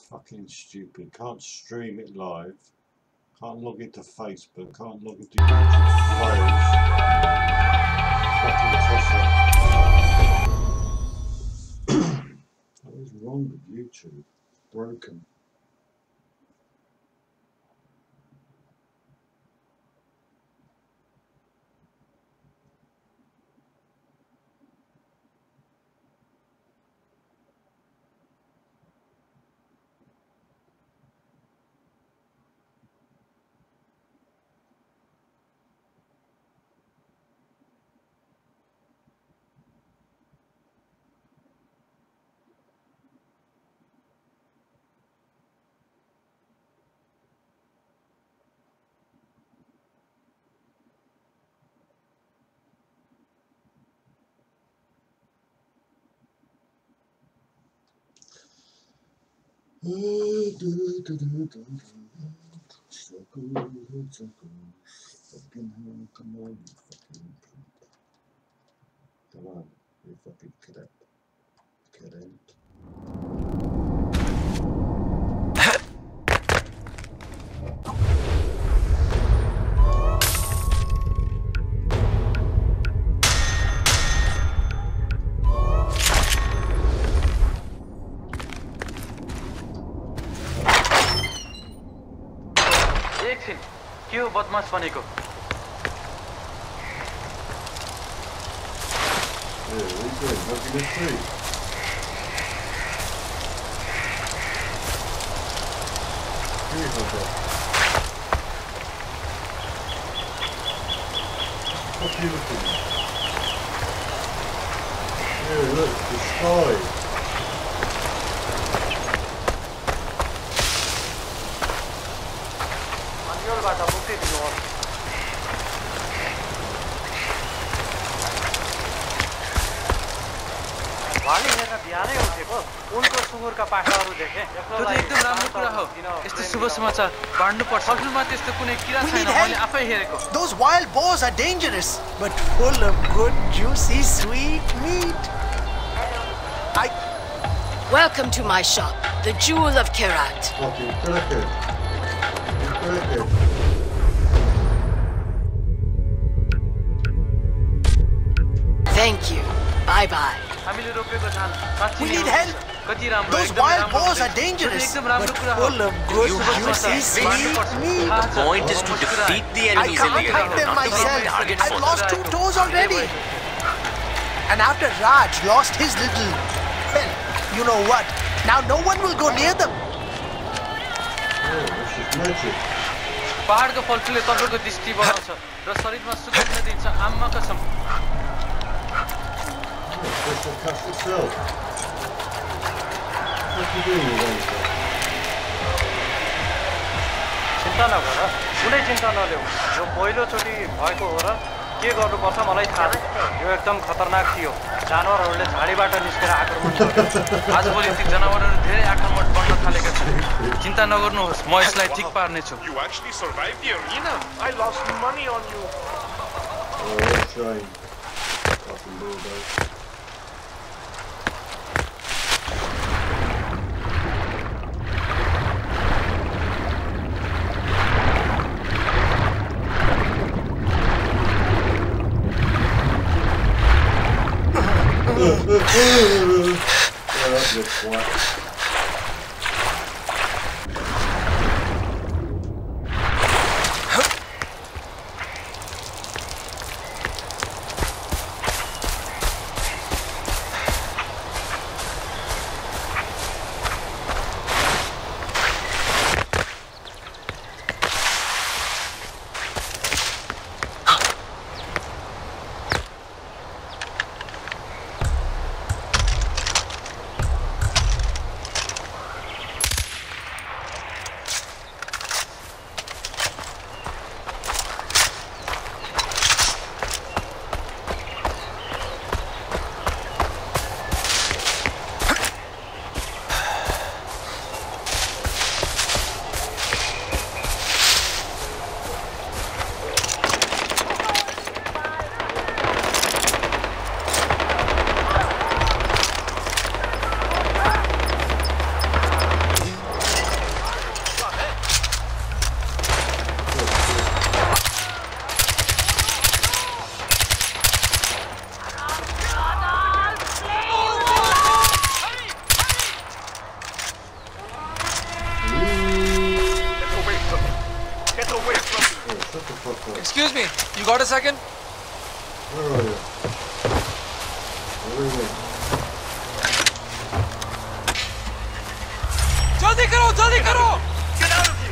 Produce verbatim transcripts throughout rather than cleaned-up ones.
Fucking stupid. Can't stream it live. Can't log into Facebook. Can't log into YouTube files. Fucking tosser. What is wrong with YouTube? Broken. Come on, you fucking come on, you fucking cadet. Cadet. के हो बदमाश बनेको Yeah, what are you doing? What are you doing? Here you go, bro. What are you looking at? Here, look, the sky. अन्यलबाट मुक्ति दिनुहोस् वाली हेर्न बिहानै उठेको उनको सुँगुरका पाखाहरू देखे त्यो त एकदम राम्रो कुरा हो यस्तो शुभ समाचार बाँड्नु पर्छ हजुरमा त्यस्तो कुनै किरा छैन मैले आफै हेरेको Those wild boars are dangerous but full of good juicy sweet meat. I Welcome to my shop, the Jewel of Kerat. Okay, cricket. Cricket. Thank you. Bye bye. हामीले रोपेको धान We need help. कति राम्रो Those wild boars are dangerous but full of good juicy sweet meat. The point is to defeat the I enemies in can't the fight area. them myself. I've lost two toes already. And after Raj lost his little, well, you know what? Now no one will go near them. Oh, this is magic. पहाडको फलफुलले तपाईको दृष्टि बढाउँछ र शरीरमा सुगन्ध दिन्छ आम्मा कसम This will cast itself. What are you doing with that? चिन्ता नगर कुनै चिन्ता नदेऊ यो पहिलोचोटि भएको हो र के गर्नुपर्छ मलाई थाहा छ यो एकदम खतरनाक थियो जानवरहरूले झाडीबाट निस्केर आक्रमण गर्छ आजभोलि ती जनावरहरू धेरै आक्रमण गर्न थालेका छन् चिन्ता नगर्नुहोस् म यसलाई ठिक पार्नेछु You actually survived the arena. I lost money on you. Oh, what a shame. Fucking weirdo. Yeah, that's a good point. Excuse me, you got a second? Where are you? Where are you? Jaldi karo, jaldi karo! Get out of here!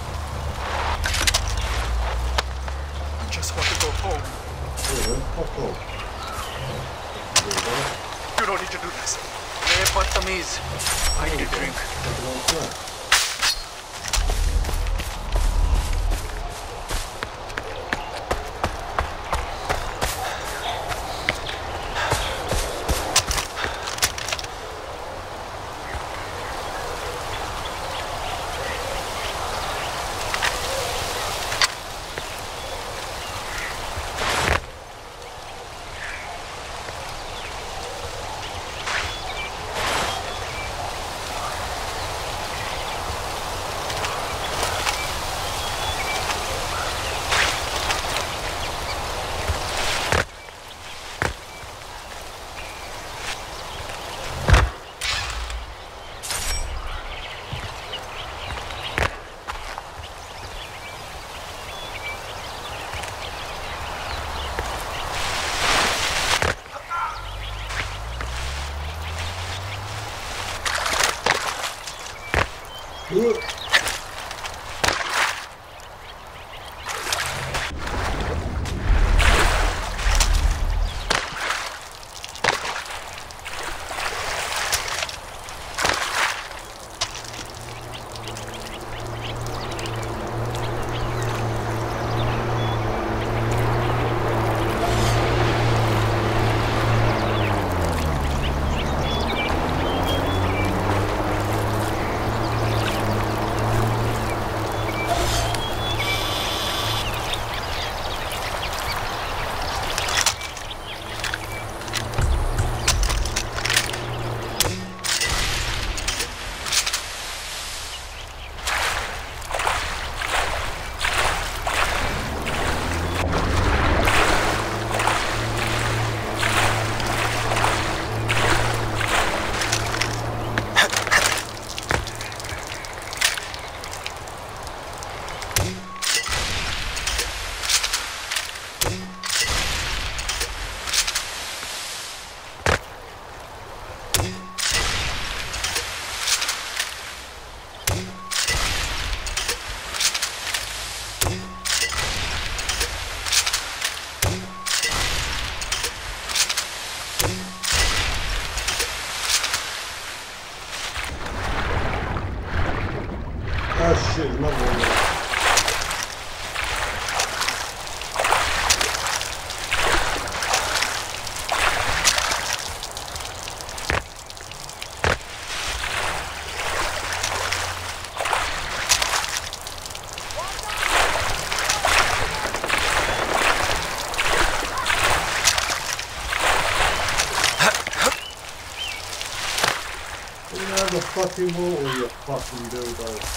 I just want to go home. Here, fuck off. You don't need to do this. Hey, Badtameez. I need a drink. Oh shit, not one. The fucking water, you fucking dildo.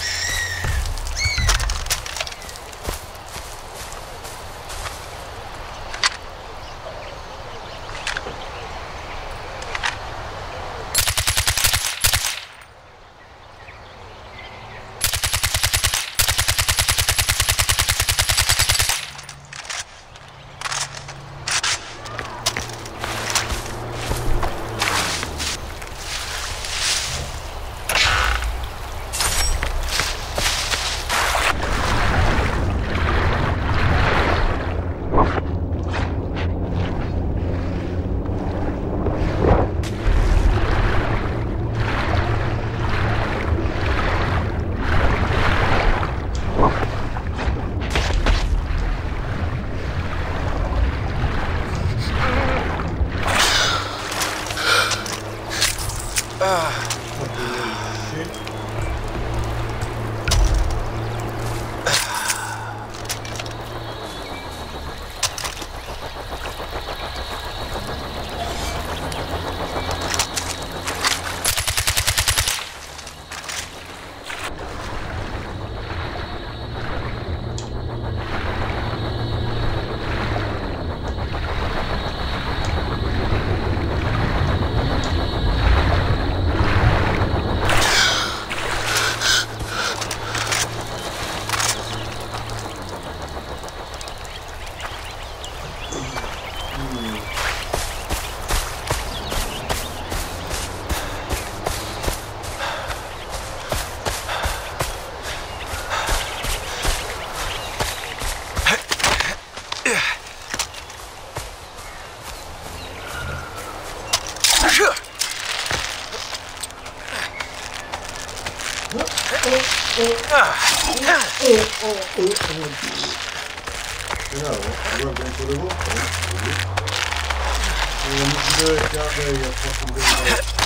what? You won't get into the water, will you? You can do it out there, you fucking big boy.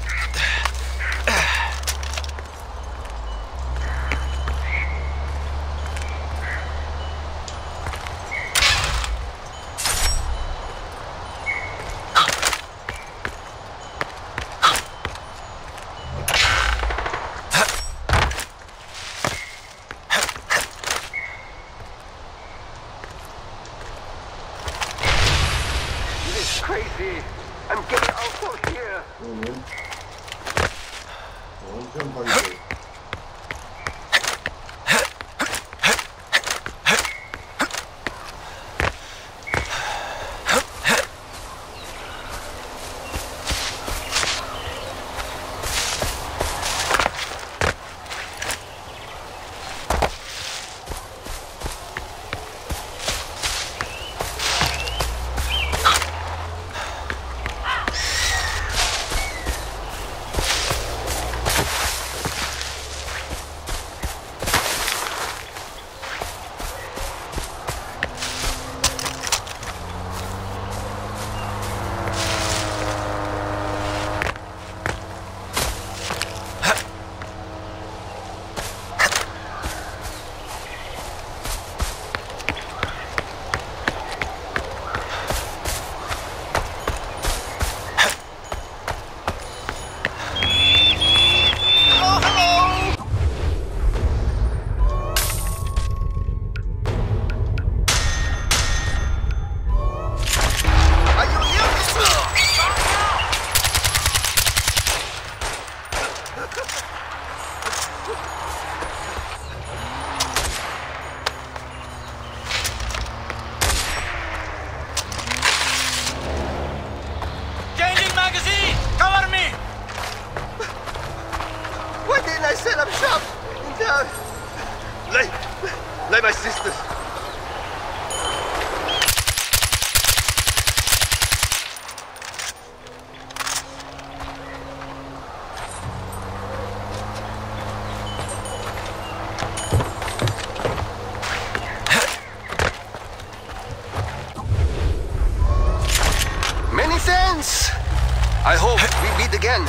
I hope we meet again.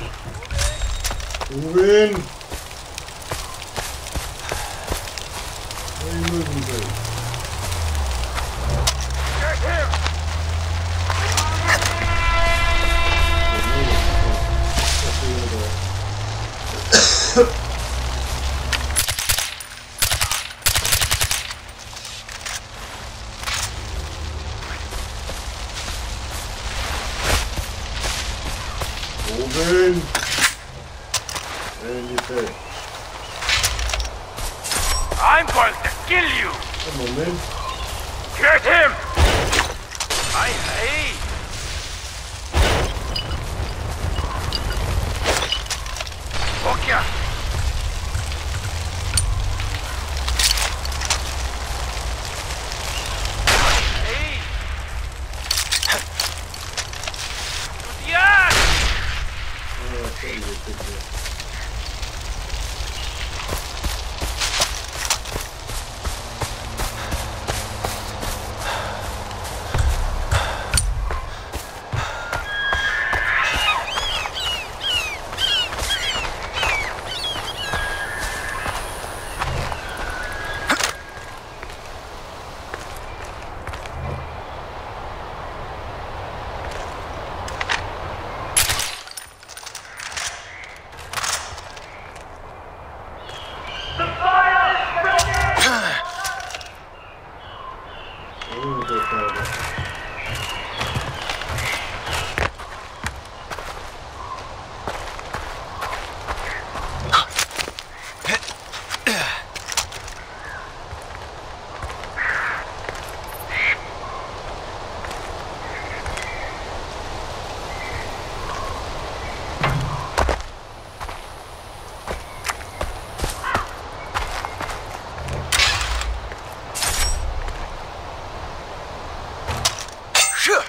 Move in. Where are you moving to? Get him! Moving. And you say, I'm going to kill you! come on then. Get him! I hate! Okay. Hey! Yeah! Oh, I thought you were big there. Oh, go further. Sure.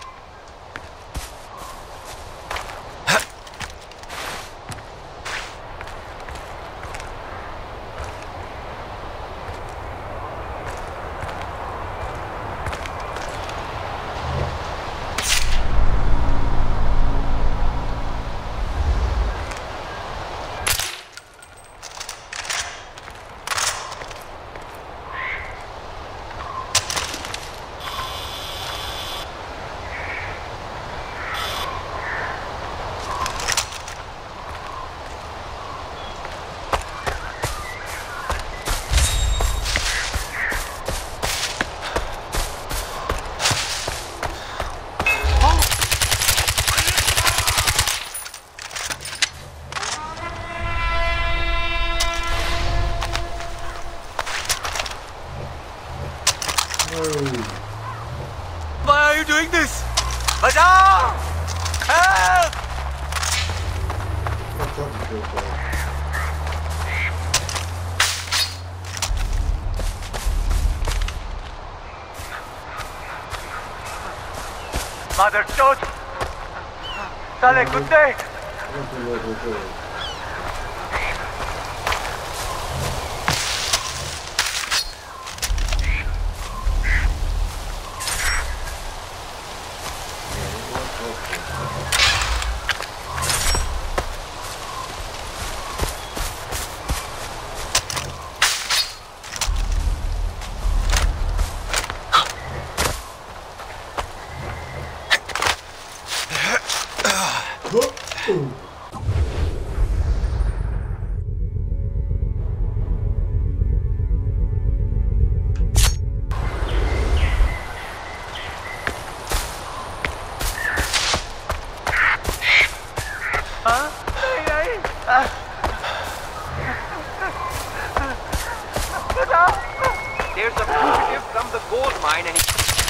Why are you doing this? Bajao! Help! What's up with your boy? Mother chod! Sale kutte! What the love is doing? There's a fugitive from the gold mine and he...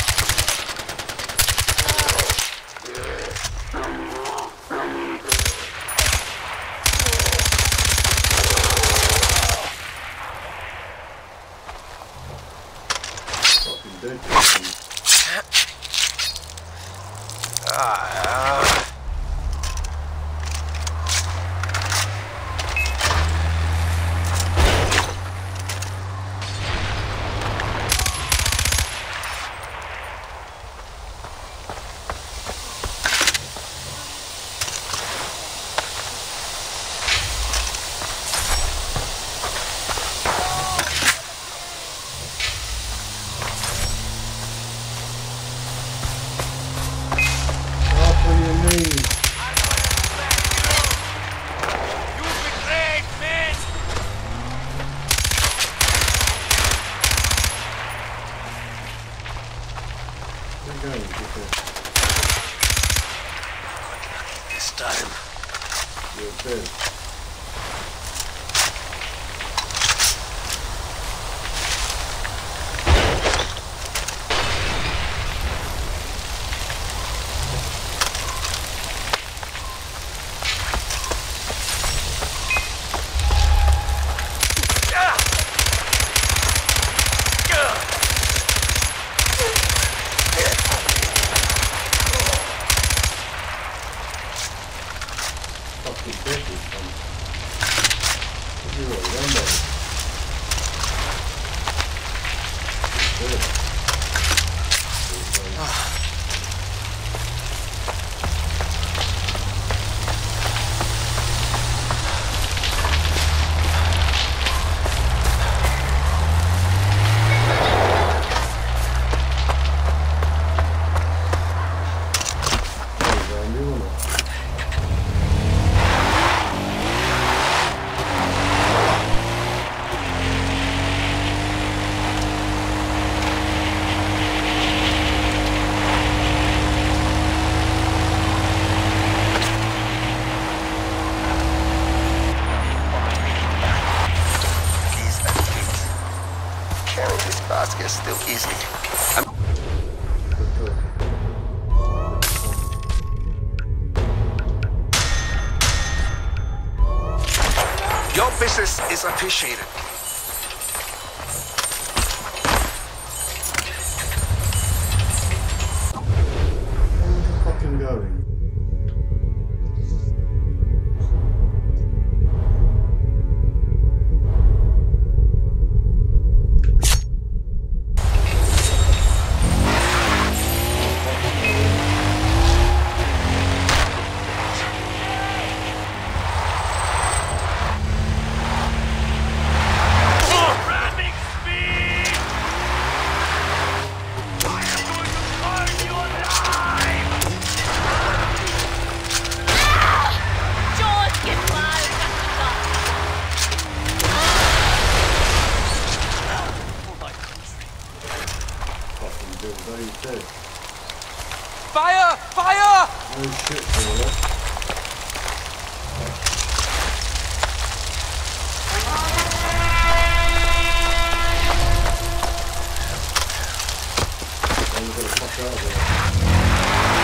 Fucking dead. Ah, going, Peter. This time. You're dead. It's still easy. I'm Your business is appreciated. Where's the fucking going? Fire! Fire! No shit, brother. I'm gonna fuck out there.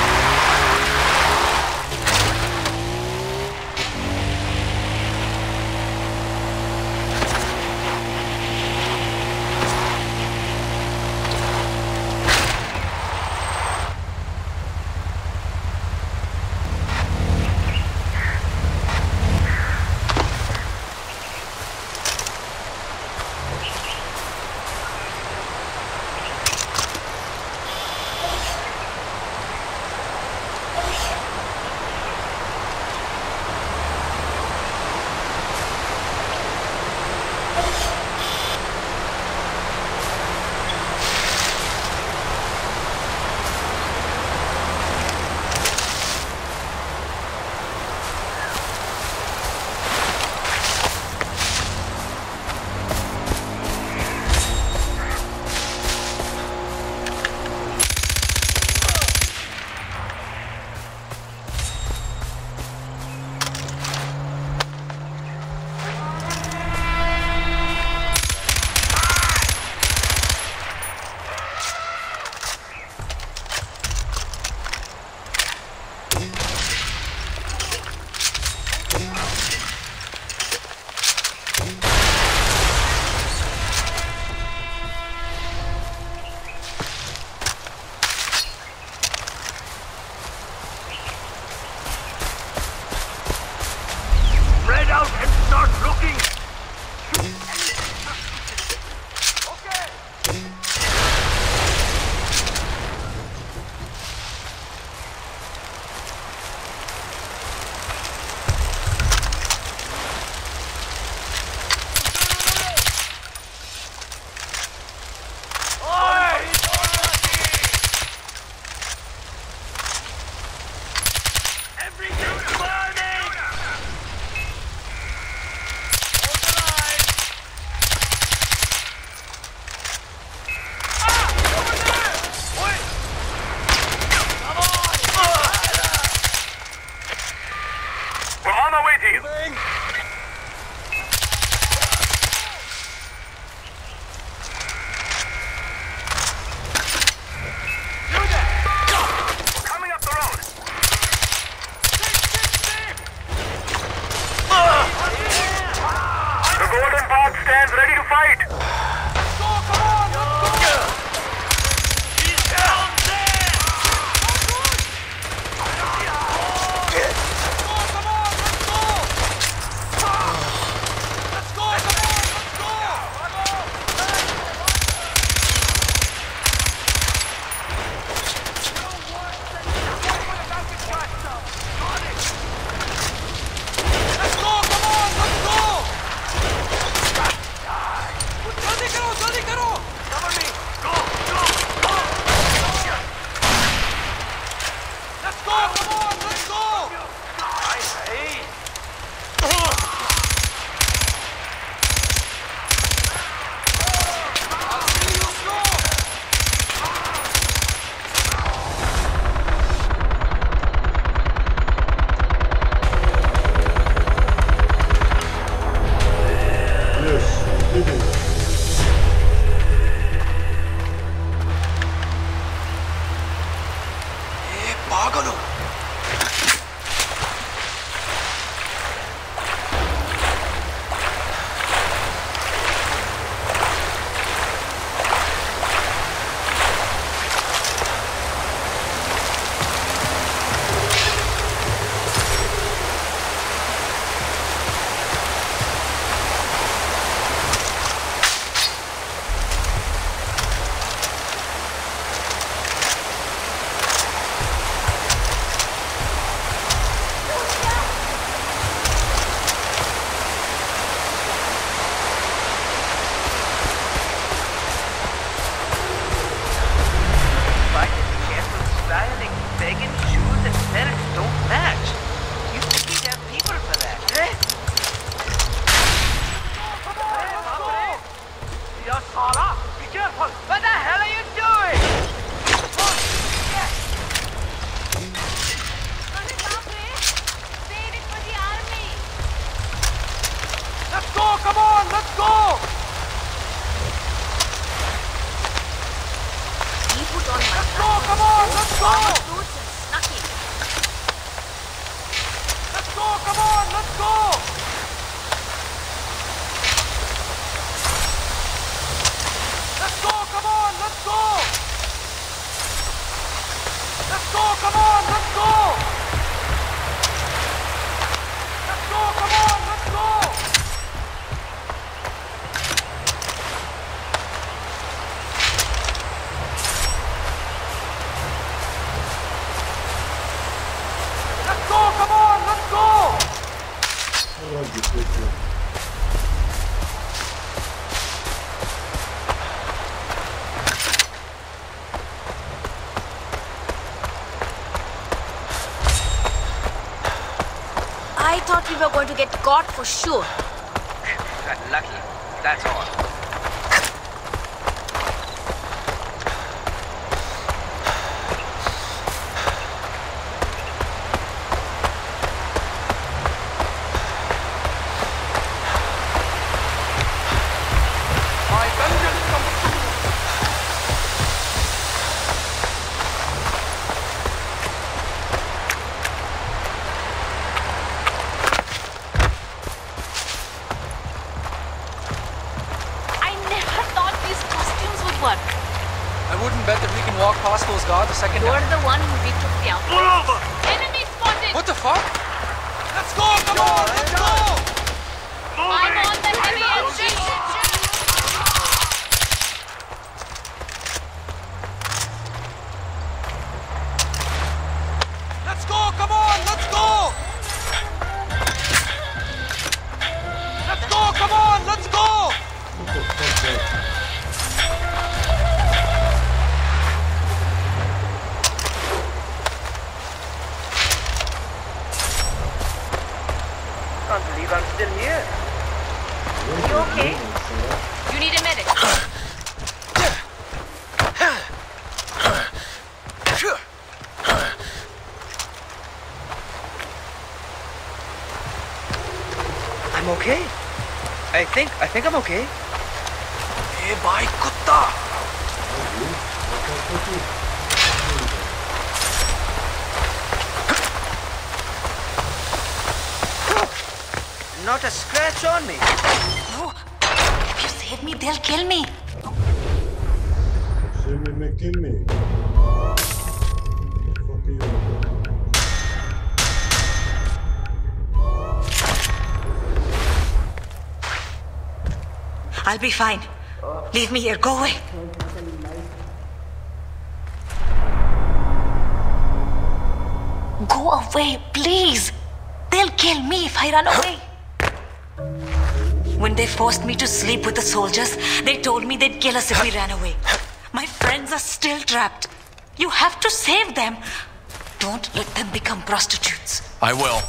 What the hell are you doing? Let's go, come on, let's go! He put on my Let's go, come on, let's go! boots and snuck in. Let's go, come on, let's go! Let's go, come on, let's go! Let's go, come on, let's go! Let's go, come on, let's go! Let's go, come on, let's go! I like this picture. I thought we were going to get caught for sure. Got lucky, that's all. My vengeance comes true. I never thought these costumes would work. I wouldn't bet that we can walk past those guards a second You're time. the one who retook the outfit. Pull over! Enemy spotted! What the fuck? Let's go, come on, let's go! I'm on the heavy engine! Let's go, come on, let's go! Let's go, come on, let's go! What the fuck that? Can't believe I'm still here. You okay? You need a medic. I'm okay. I think, I think I'm okay. Hey, bhai, kutta! Not a scratch on me. No. If you save me, they'll kill me. Send me, me, kill me. What the fuck are you? I'll be fine. Leave me here. Go away. Go away, please. They'll kill me if I run away. When they forced me to sleep with the soldiers, they told me they'd kill us if we ran away. My friends are still trapped. You have to save them. Don't let them become prostitutes. I will.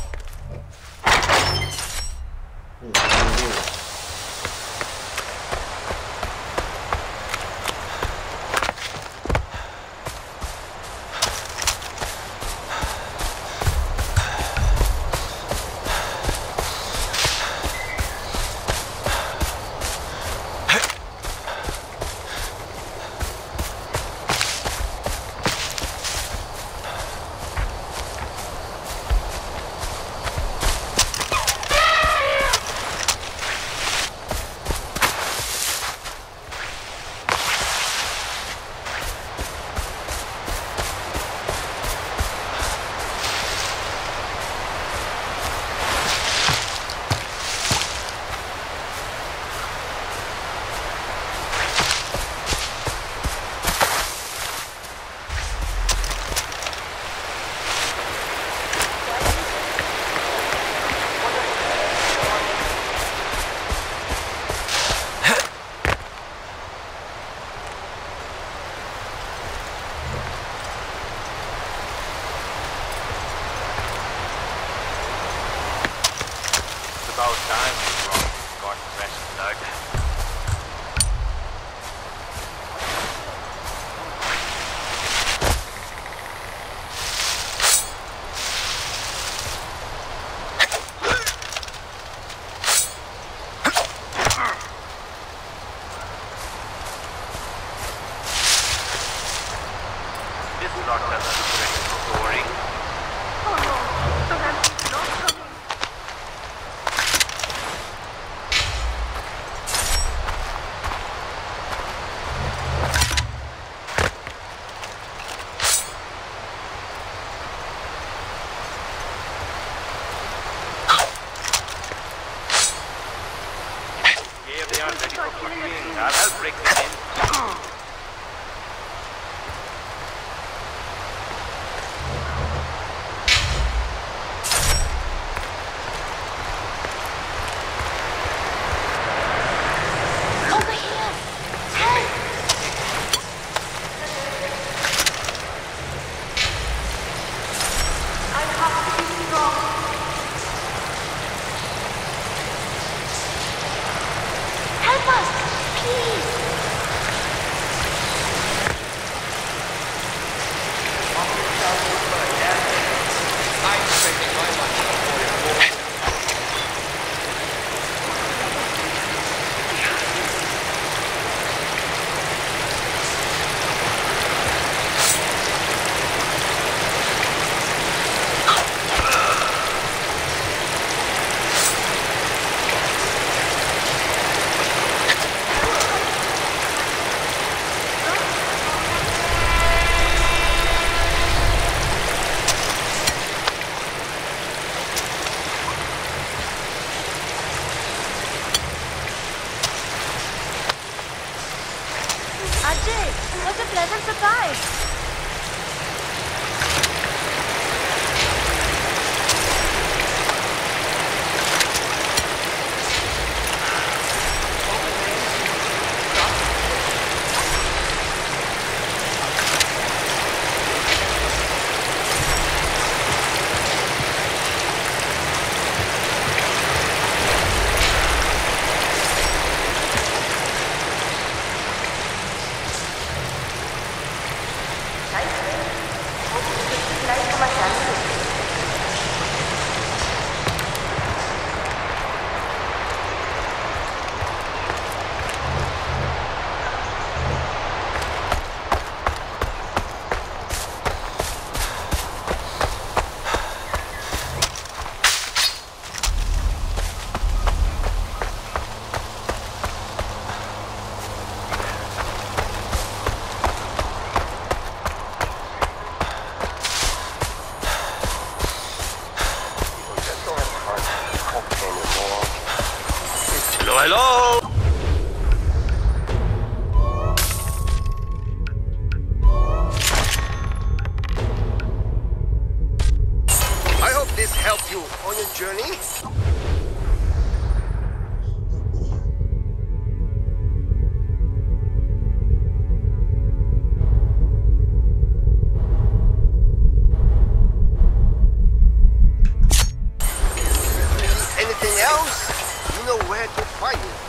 This plot doesn't look very boring. Oh no, perhaps he's not coming. Yeah, they are ready for cooking. I'll help break them in. Over here! Help! I have to be strong. Help us, please! Ajay, what a pleasant surprise! Hello! I hope this helped you on your journey. Anything else? You know where to find it.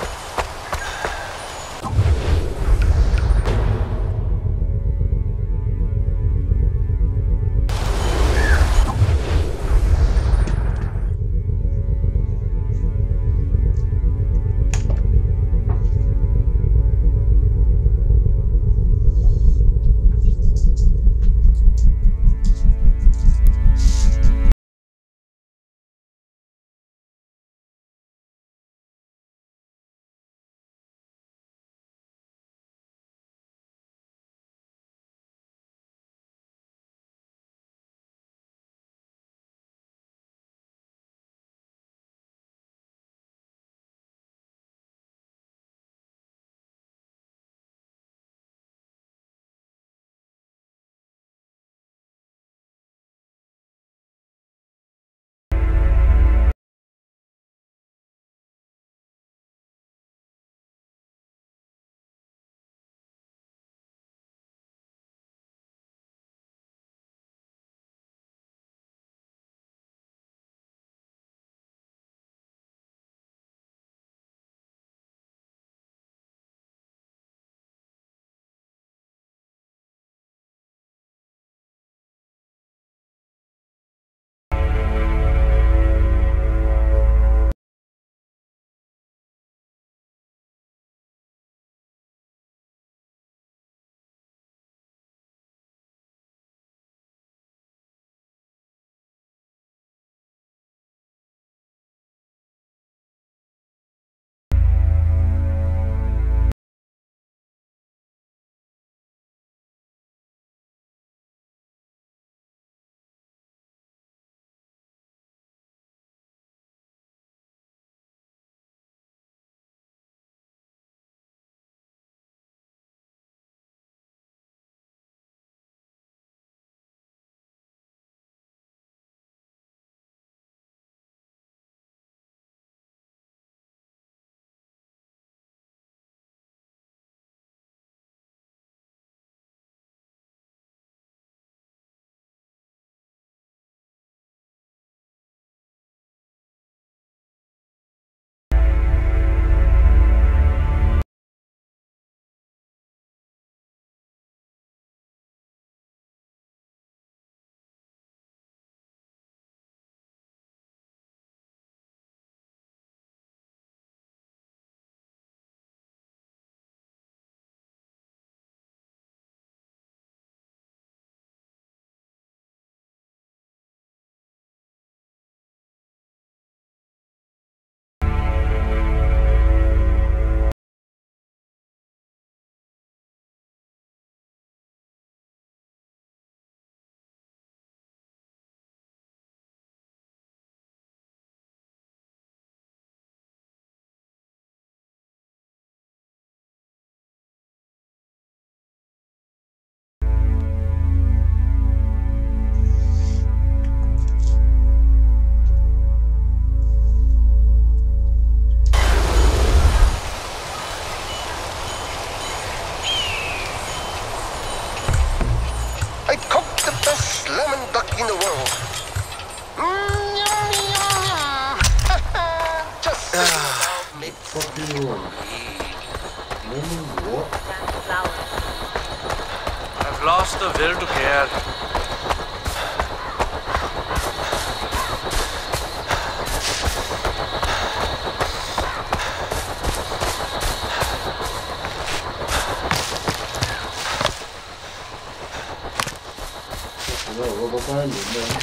the world. Just think about me. Fucking wrong. Lemon what? I've lost the will to care. No, rubber banding, man.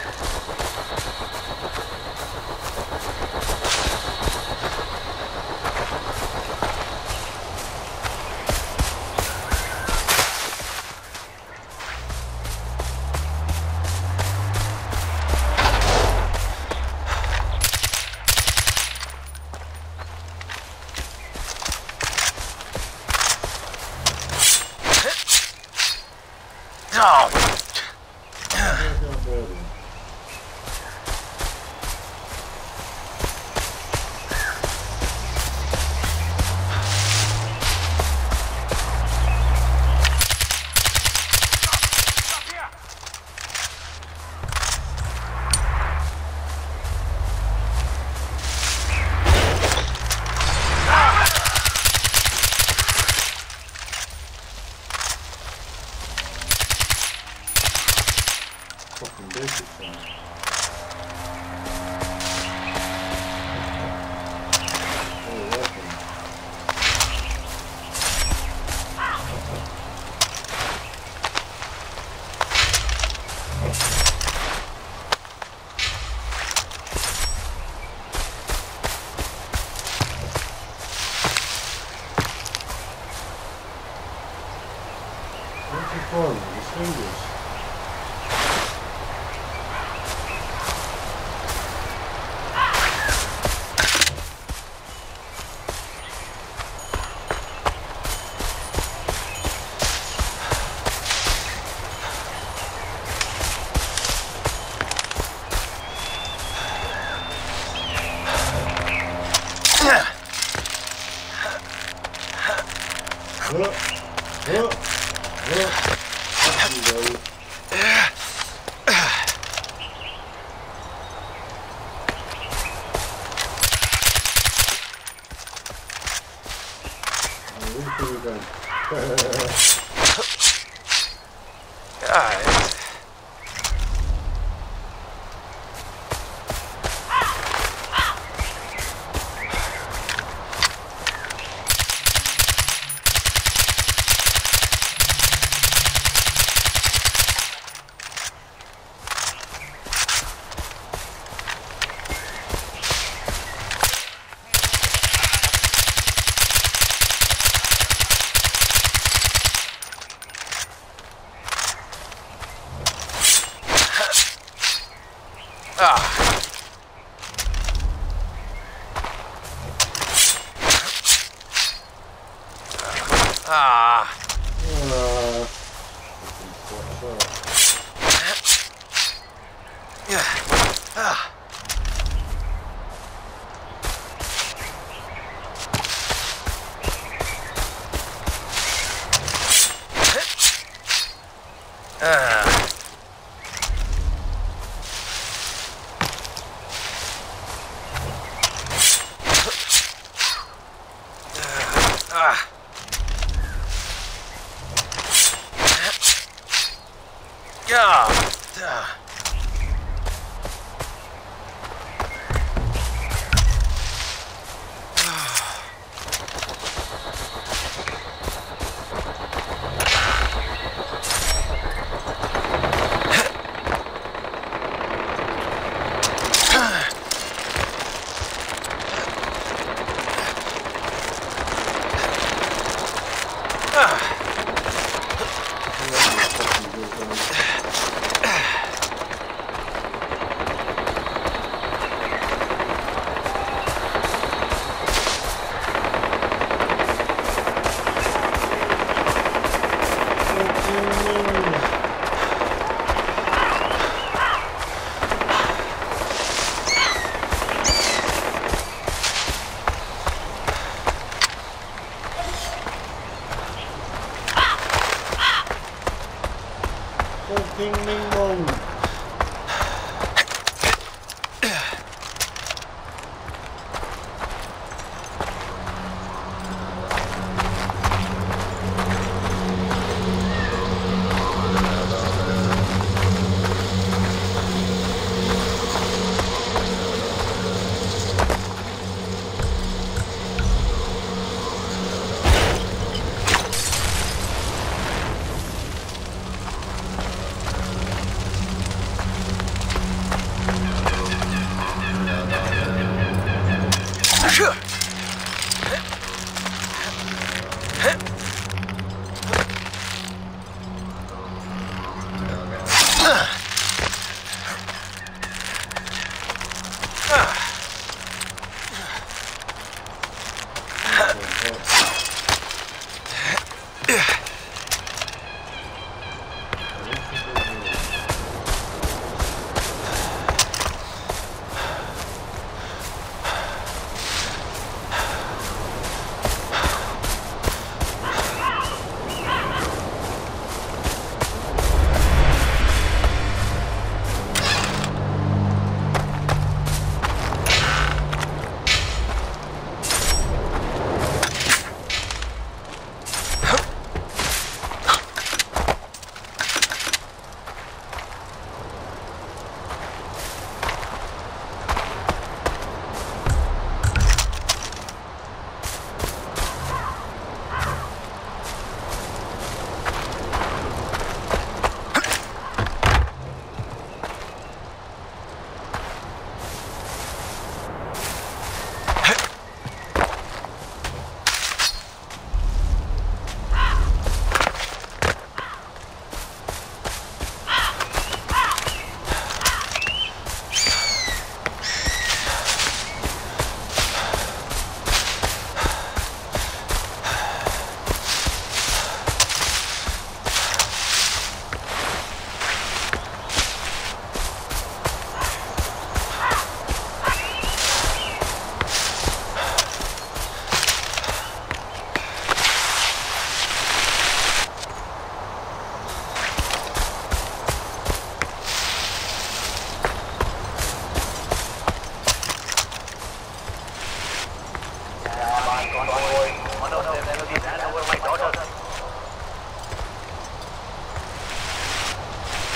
Fucking basic thing. Oh, weapon. What's the fun? His fingers.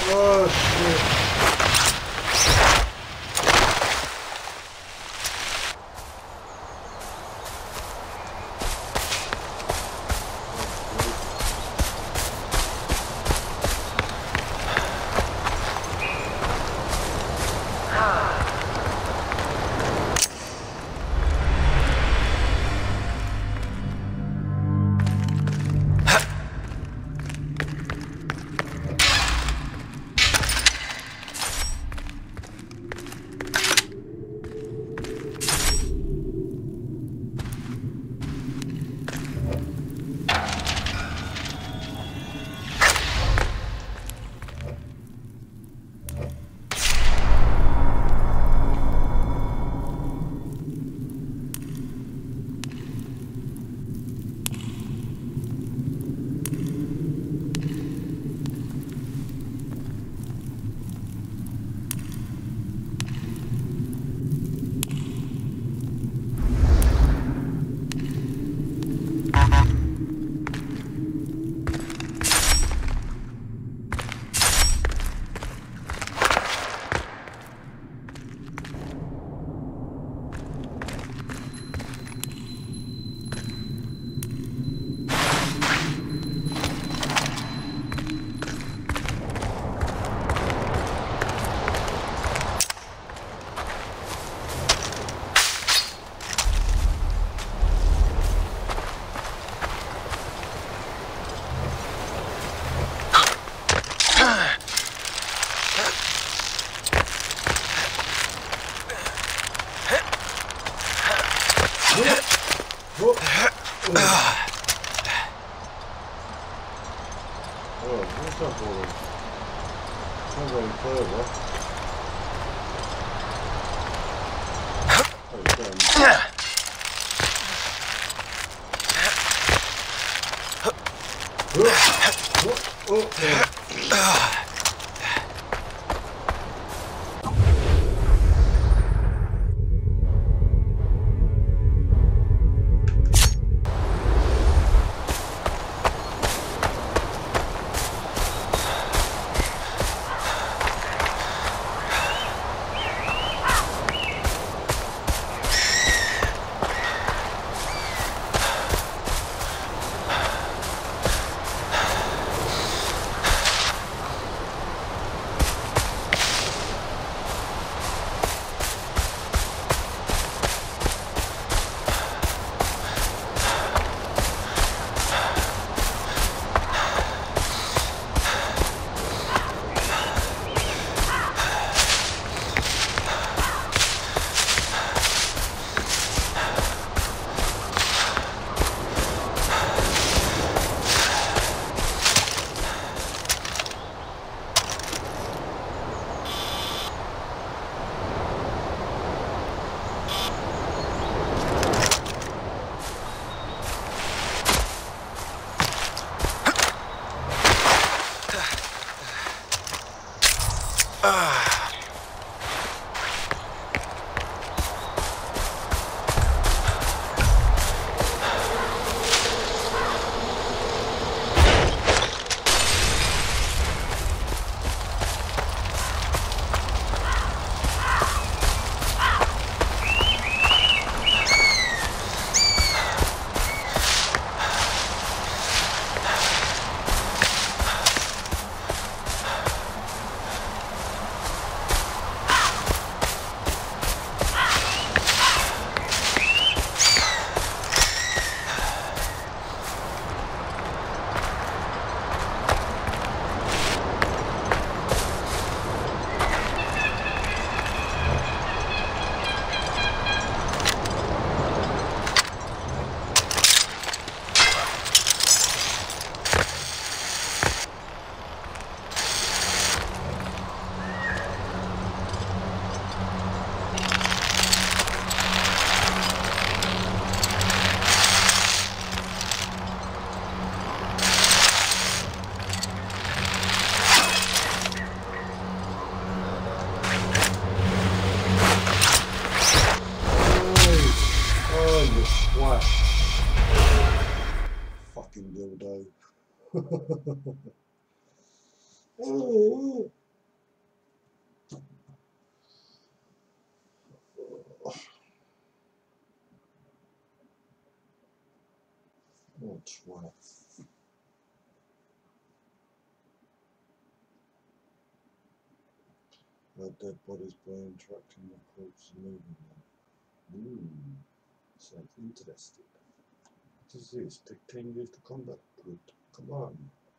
Oh shit. Fucking dildo. Oh. much weight. Our dead bodies by interacting with corpses moving them. Ooh, sounds interesting. What is this? Take ten years to combat? Good. Come on.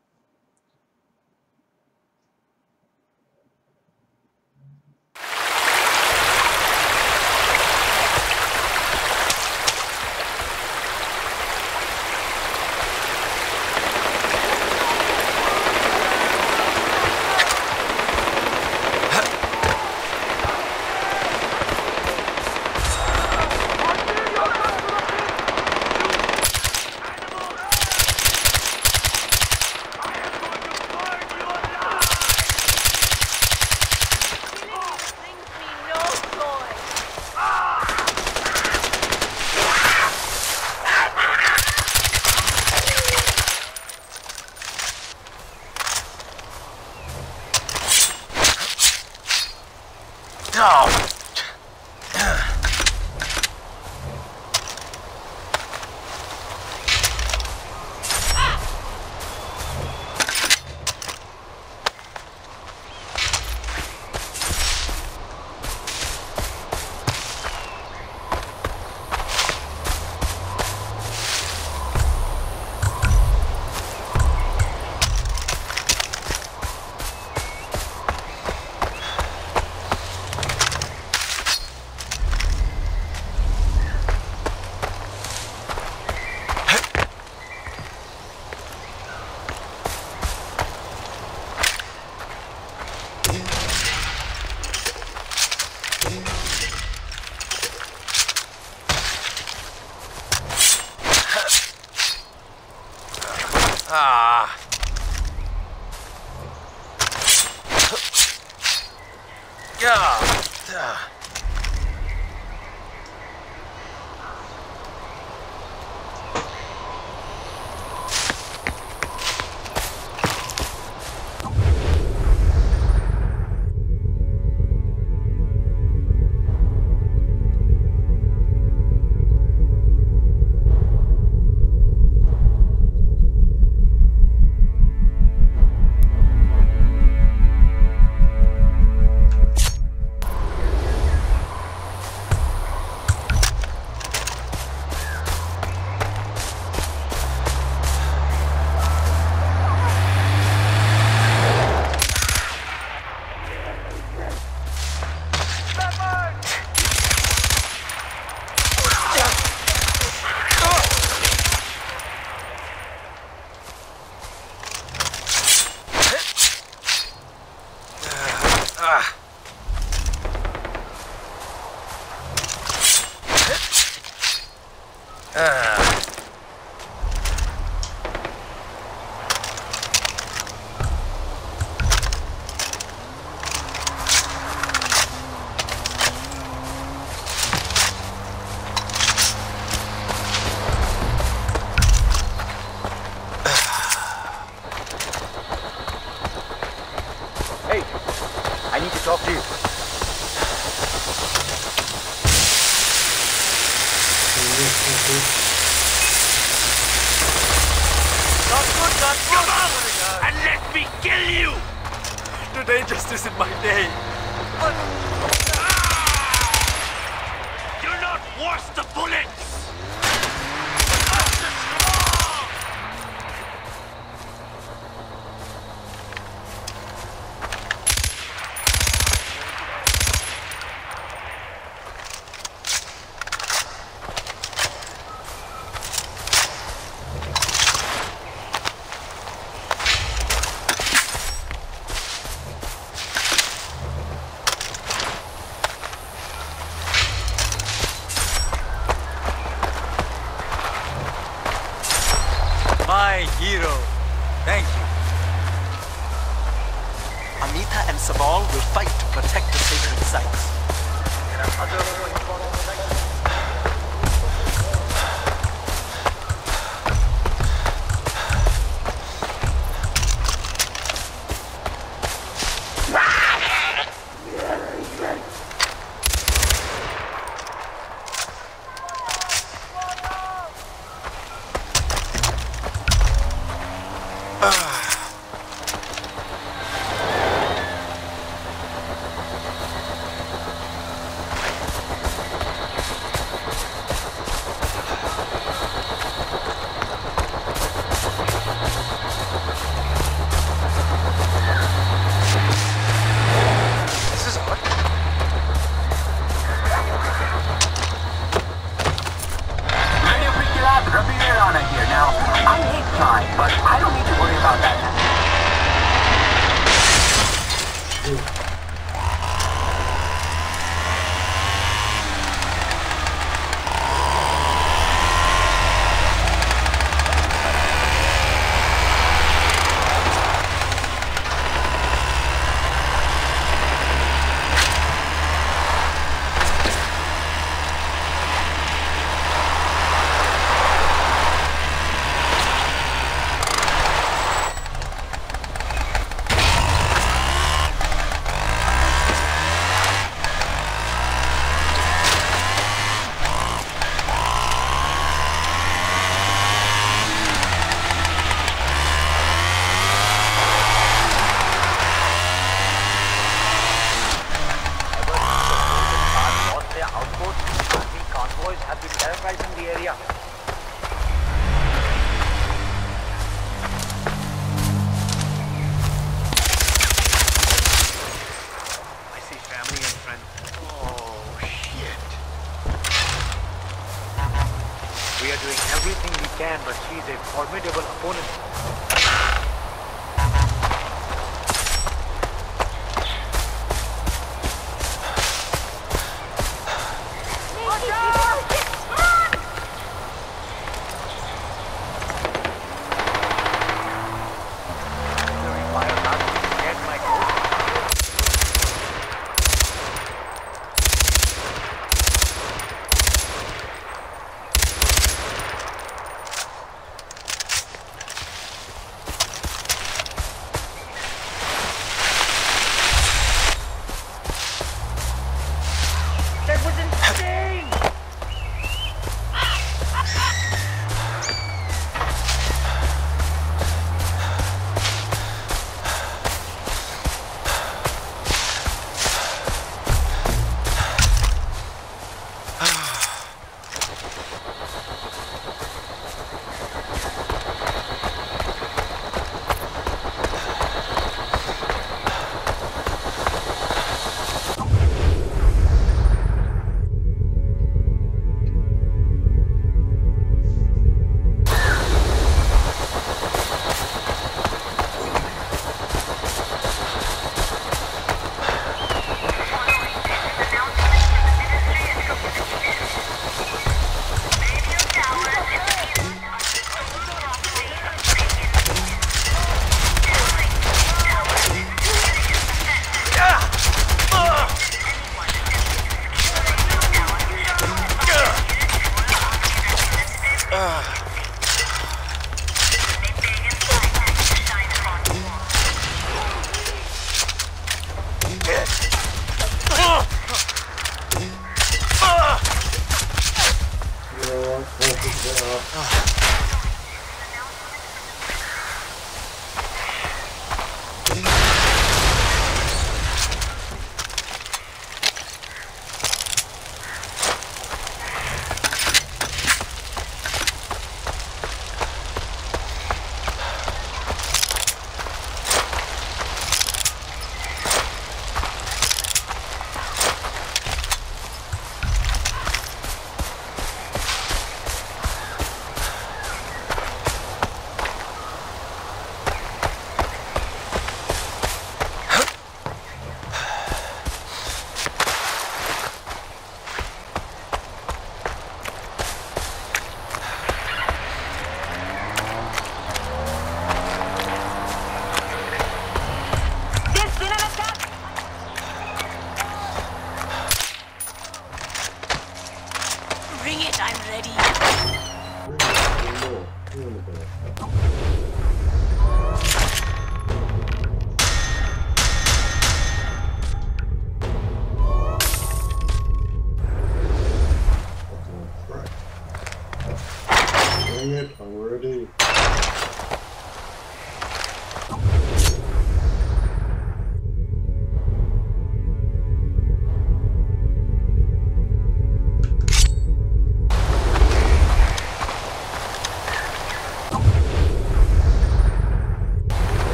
Ah. Yeah. I need to talk to you. Not good, not good. Come on, and let me kill you. Today just isn't my day. But you're not worth the bullets. My hero. Thank you. Amita and Sabal will fight to protect the sacred sites. but she's a formidable opponent.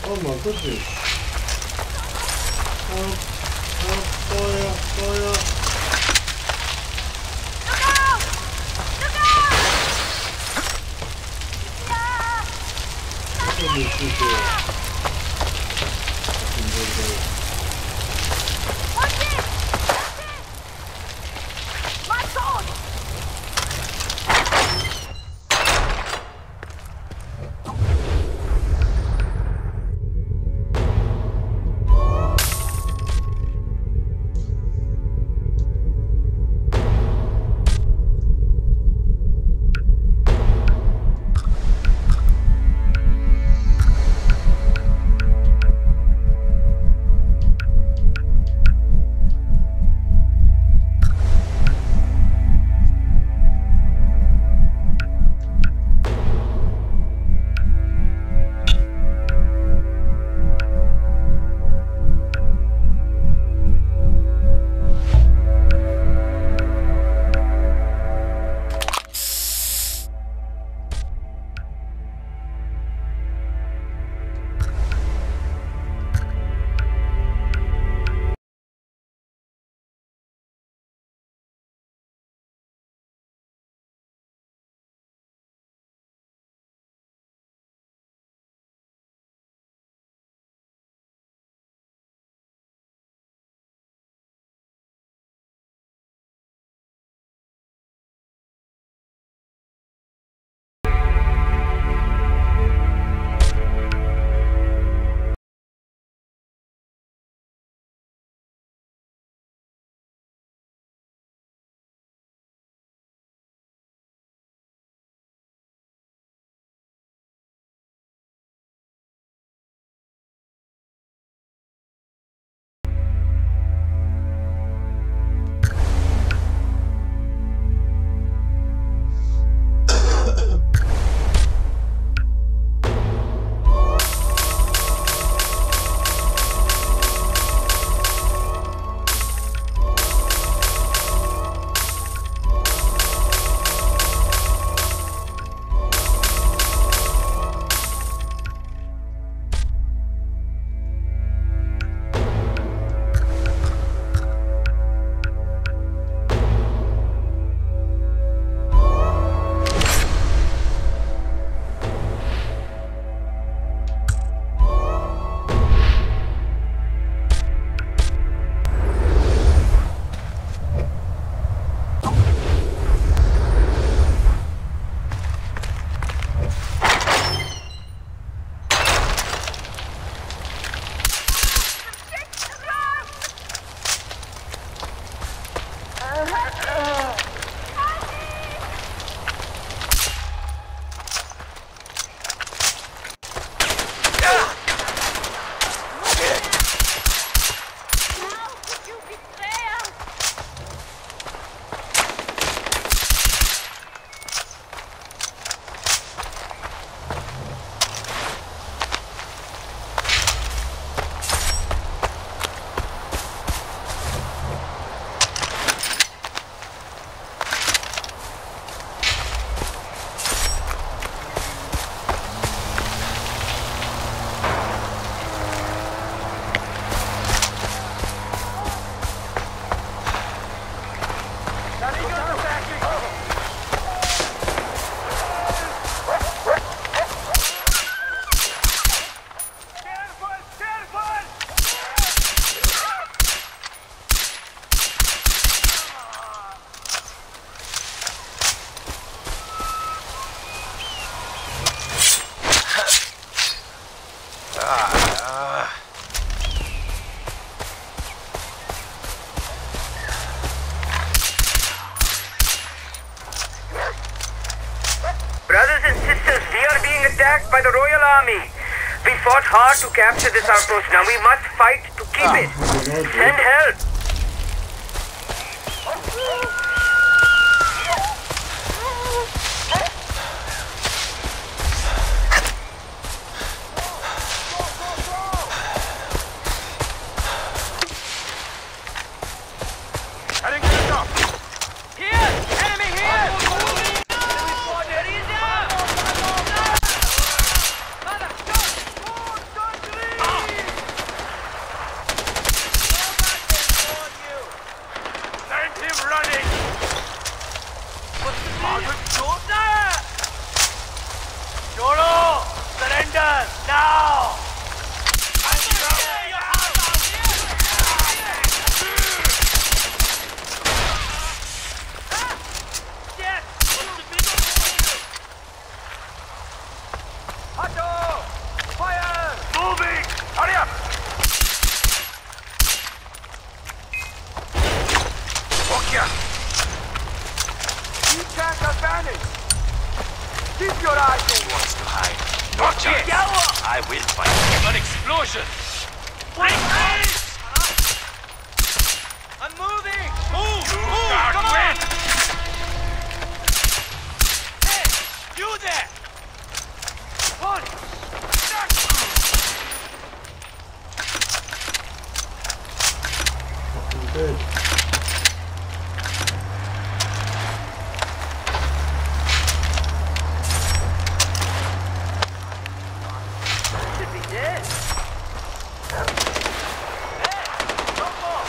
Oh my goodness. Help, help, fire, fire. Look out! Look out! Look at this people. What's it? What's it? My sword! attacked by the Royal Army. We fought hard to capture this outpost. Now we must fight to keep it. Send help. We'll find an explosion. Wait! I'm moving. Move! Move! Guard, come when? on! Hey, you there! Hold! Fucking dead. Should be dead. Hey, no more.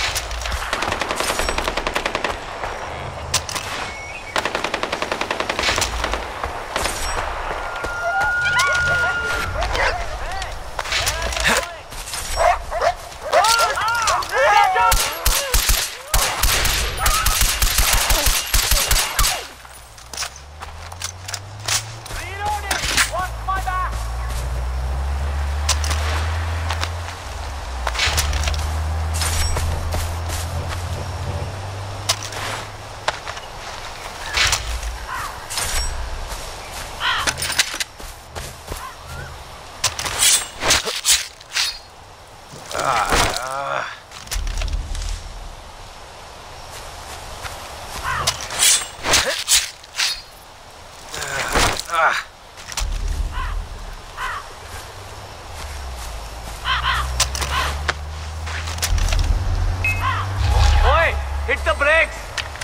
Oi! Hit the brakes!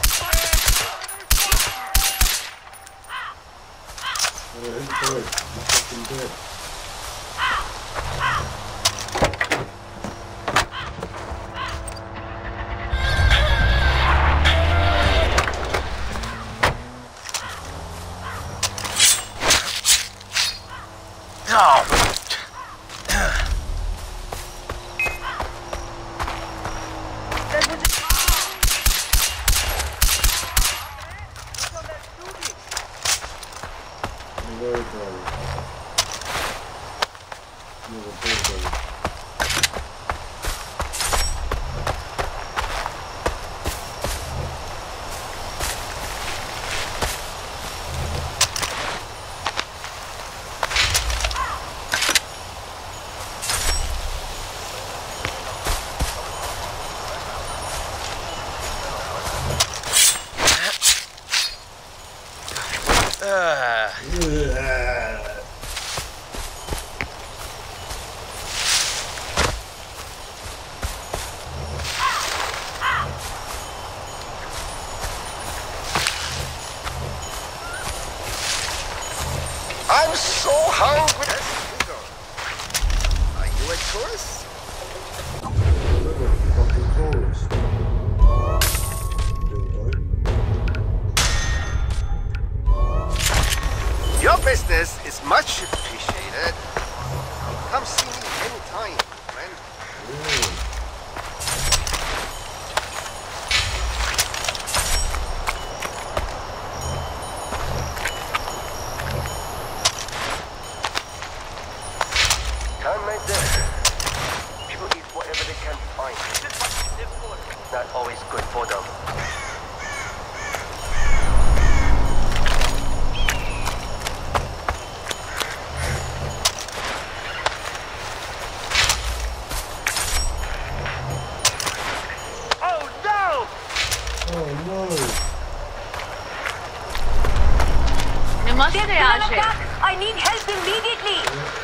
Oh, hit the brakes. I'm fucking dead. Where is that? You're a big guy. I'm so hungry. Are you a tourist? Fucking tourist. Your business is much appreciated. Come see me anytime, friend. Yeah. Time like this, people eat whatever they can find. Not always good for them. Oh no! Oh no. Namaste, Asher. I need help immediately.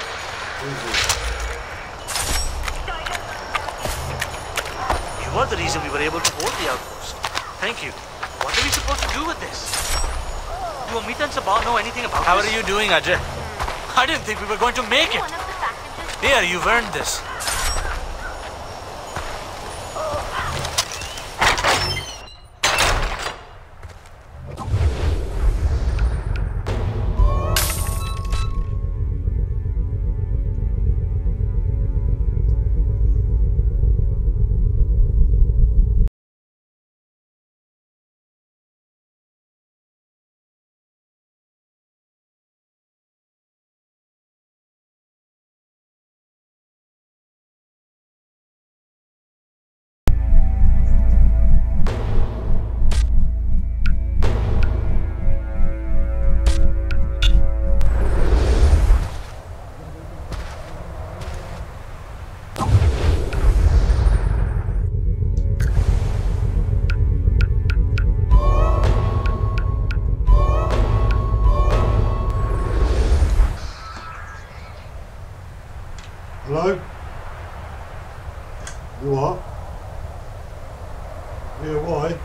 You are the reason we were able to hold the outpost. Thank you. What are we supposed to do with this? Do Amit and Sabah know anything about How this? are you doing, Ajay? I didn't think we were going to make it. Here, you've earned this. Hello? You are? Yeah, why?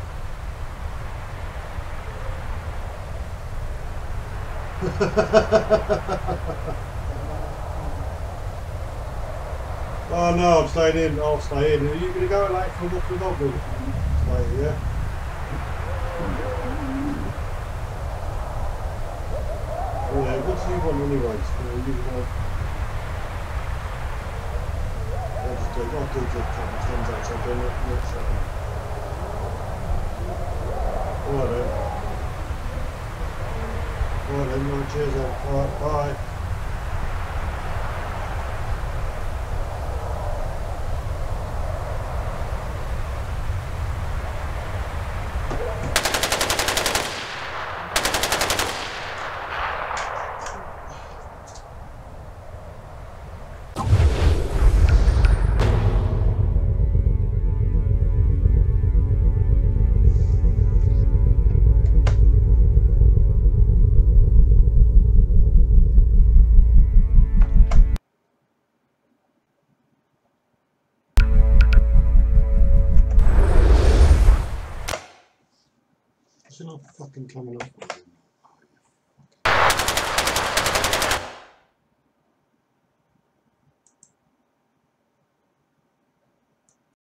Oh no, I'm staying in. I'll stay in. Are you going to go like for a walk with the dog? Stay here. Yeah, what do you want anyways? You know, you want... I'll just do, I'll do a couple of transactions. I'll do it next second. Alright then. Alright then, right, cheers then. Alright, bye. It's not fucking coming up.